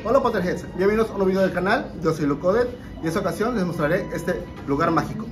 Hola Potterheads, bienvenidos a un nuevo video del canal. Yo soy Lucodet y en esta ocasión les mostraré este lugar mágico.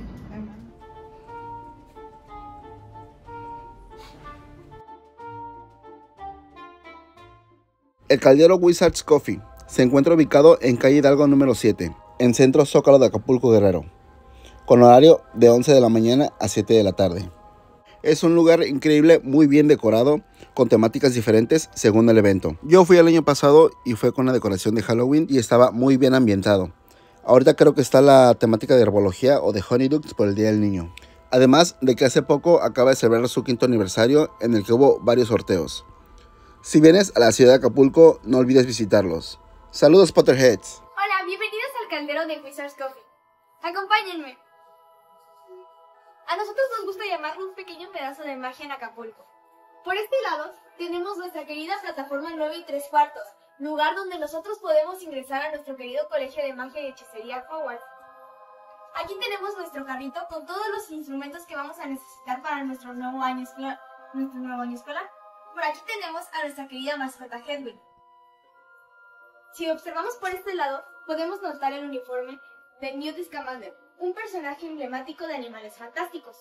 El Caldero Wizards Coffee se encuentra ubicado en calle Hidalgo número 7, en centro Zócalo de Acapulco, Guerrero, con horario de 11 de la mañana a 7 de la tarde. Es un lugar increíble, muy bien decorado, con temáticas diferentes según el evento. Yo fui el año pasado y fue con la decoración de Halloween y estaba muy bien ambientado. Ahorita creo que está la temática de herbología o de Honeydukes por el Día del Niño. Además de que hace poco acaba de celebrar su 5º aniversario en el que hubo varios sorteos. Si vienes a la ciudad de Acapulco, no olvides visitarlos. Saludos Potterheads. Hola, bienvenidos al Caldero de Wizards Coffee. Acompáñenme. A nosotros nos gusta llamarlo un pequeño pedazo de magia en Acapulco. Por este lado tenemos nuestra querida plataforma 9 3/4, lugar donde nosotros podemos ingresar a nuestro querido colegio de magia y hechicería Hogwarts. Aquí tenemos nuestro carrito con todos los instrumentos que vamos a necesitar para nuestro nuevo año escolar. Por aquí tenemos a nuestra querida mascota Hedwig. Si observamos por este lado, podemos notar el uniforme de Newt Scamander, un personaje emblemático de Animales Fantásticos.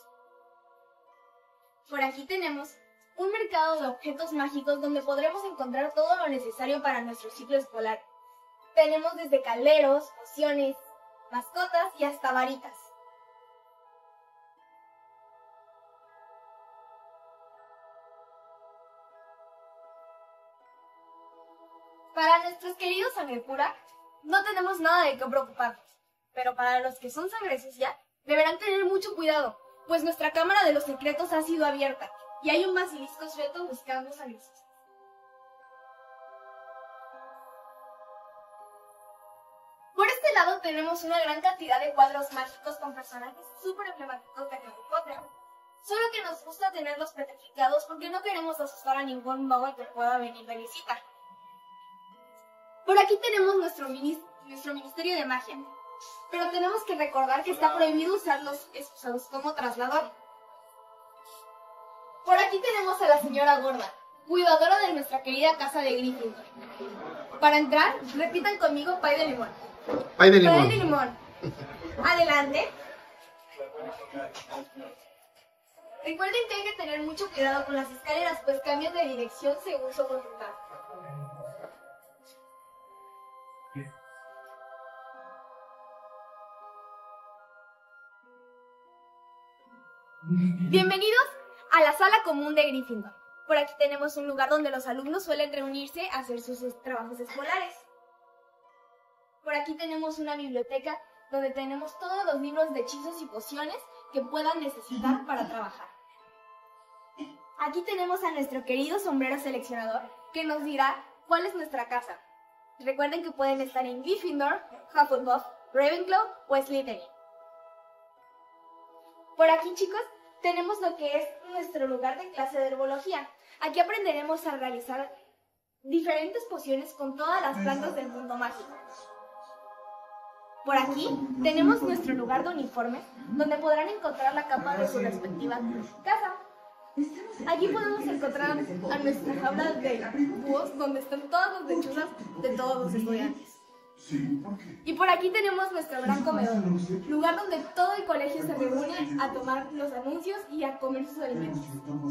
Por aquí tenemos un mercado de objetos mágicos donde podremos encontrar todo lo necesario para nuestro ciclo escolar. Tenemos desde calderos, pociones, mascotas y hasta varitas. Para nuestros queridos sangre pura, no tenemos nada de qué preocuparnos. Pero para los que son sangre sucia, deberán tener mucho cuidado, pues nuestra cámara de los secretos ha sido abierta y hay un basilisco suelto buscando sangre sucia. Por este lado tenemos una gran cantidad de cuadros mágicos con personajes súper emblemáticos de Harry Potter. Solo que nos gusta tenerlos petrificados porque no queremos asustar a ningún mago que pueda venir de visita. Por aquí tenemos nuestro Ministerio de Magia. Pero tenemos que recordar que está prohibido usar los excusados como traslador. Por aquí tenemos a la señora Gorda, cuidadora de nuestra querida casa de Gryffindor. Para entrar, repitan conmigo pay de limón. Pay de limón. Pay de limón. Adelante. Recuerden que hay que tener mucho cuidado con las escaleras, pues cambian de dirección según su voluntad. Bienvenidos a la sala común de Gryffindor. Por aquí tenemos un lugar donde los alumnos suelen reunirse a hacer sus trabajos escolares. Por aquí tenemos una biblioteca donde tenemos todos los libros de hechizos y pociones que puedan necesitar para trabajar. Aquí tenemos a nuestro querido sombrero seleccionador que nos dirá cuál es nuestra casa. Recuerden que pueden estar en Gryffindor, Hufflepuff, Ravenclaw o Slytherin. Por aquí, chicos, tenemos lo que es nuestro lugar de clase de herbología. Aquí aprenderemos a realizar diferentes pociones con todas las plantas del mundo mágico. Por aquí tenemos nuestro lugar de uniformes, donde podrán encontrar la capa de su respectiva casa. Aquí podemos encontrar a nuestra jaula de búhos, donde están todas las lechuzas de todos los estudiantes. Y por aquí tenemos nuestro gran comedor, lugar donde todo el colegio se reúne a tomar los anuncios y a comer sus alimentos.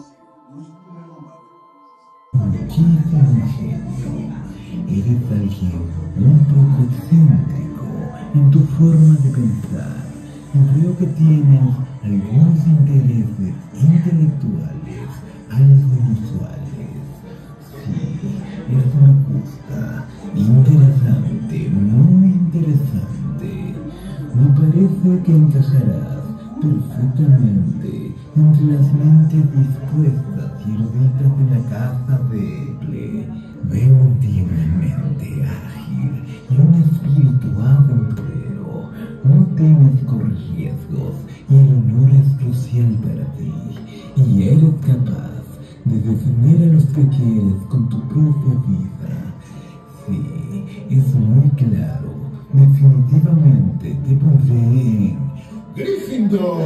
Muchísimo genio. Eres alguien un poco excéntrico en tu forma de pensar. Veo que tienes algunos intereses intelectuales algo inusuales. Sí, eso me gusta. Interesante, muy interesante. Me parece que encajarás perfectamente entre las mentes dispuestas y eruditas de la casa de Ple. Veo en ti una mente ágil y un espíritu aventurero. No temes correr riesgos y el honor es crucial para ti. Y eres capaz de defender a los que quieres con tu propia vida. Sí, es muy claro. Definitivamente te pondré en Gryffindor.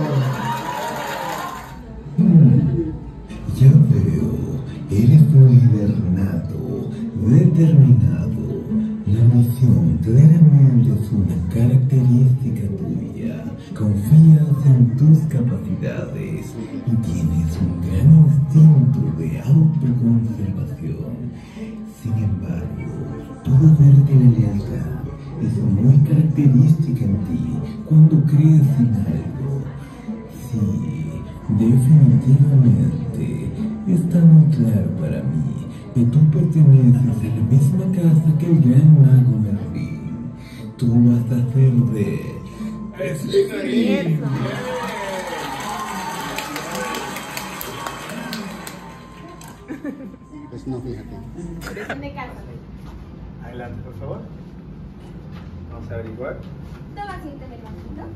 Ya veo, eres un líder nato, determinado. La visión claramente es una característica tuya. Confías en tus capacidades y tienes un gran instinto de autoconservación. Sin embargo, puedo ver que la lealtad es muy característica en ti cuando crees en algo. Sí, definitivamente está muy claro para mí que tú perteneces a la misma casa que el gran mago Merlín. Tú vas a ser de... ¡Slytherin! Pues no, fíjate. De casa. Adelante, por favor. Vamos a averiguar. Toma asiento en el banquito.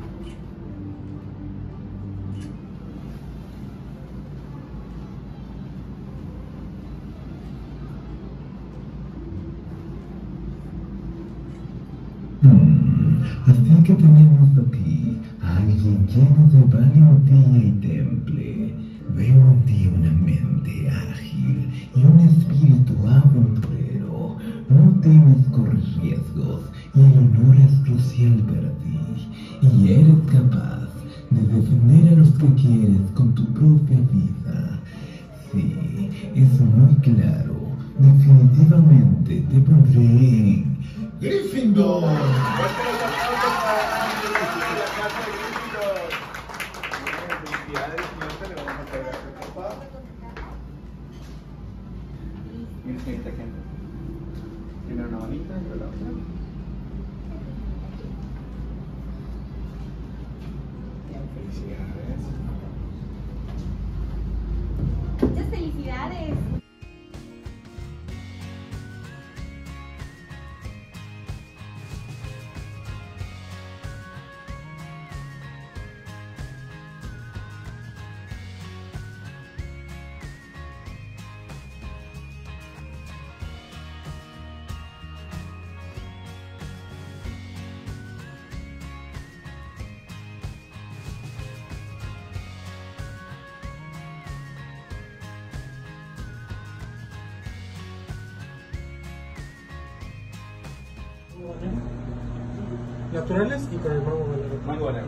Así que tenemos aquí a alguien lleno de valentía y temple. Veo en ti una mente ágil y un espíritu aventurero. No temes correr riesgos y el honor es crucial para ti. Y eres capaz de defender a los que quieres con tu propia vida. Sí, es muy claro. Definitivamente te pondré en Gryffindor. Fuerte los aplausos para la casa de Gryffindor. Felicidades, señorita, le vamos a pegar su copa. Mira, señorita Kendall. Primero una manita, luego la otra. Bien, felicidades. Muchas felicidades. Naturales y con el mago Valero. Muy buena.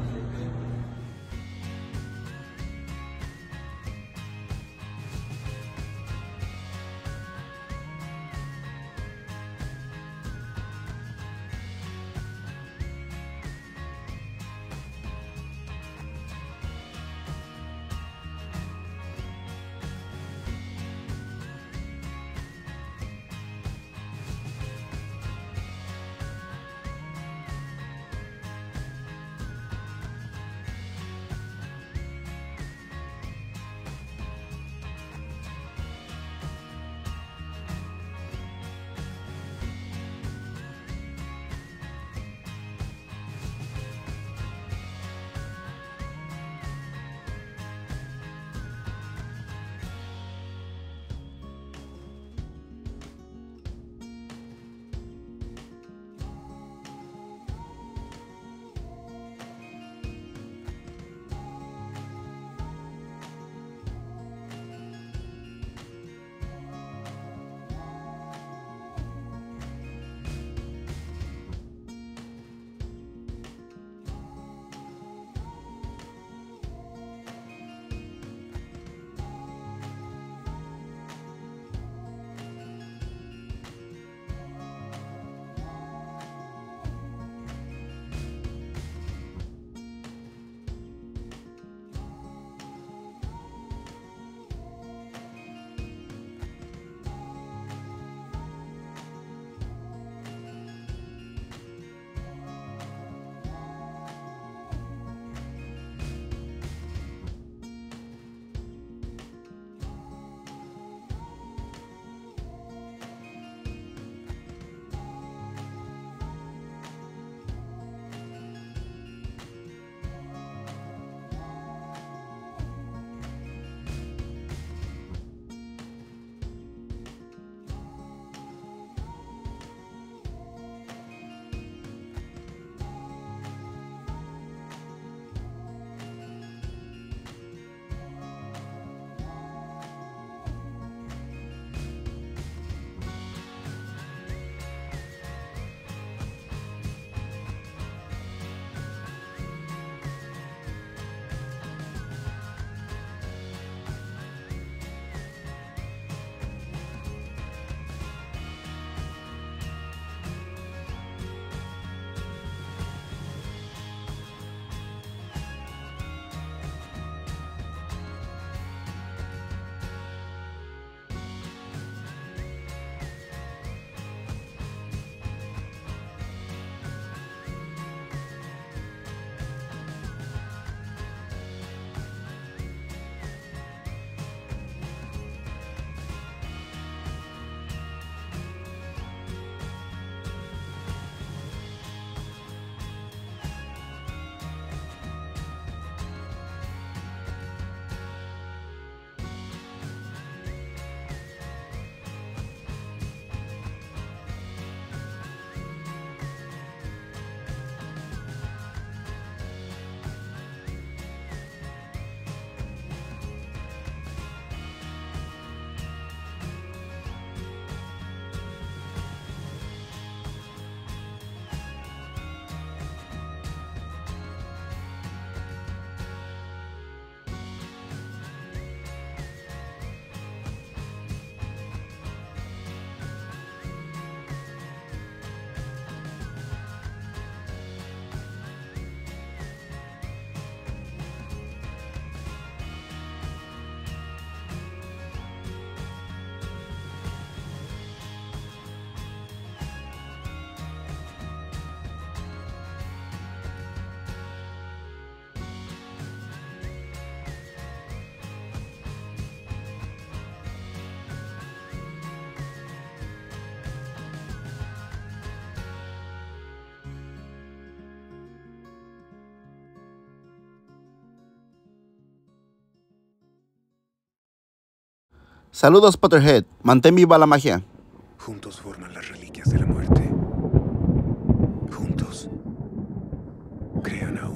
Saludos, Potterhead. Mantén viva la magia. Juntos forman las reliquias de la muerte. Juntos crean ahora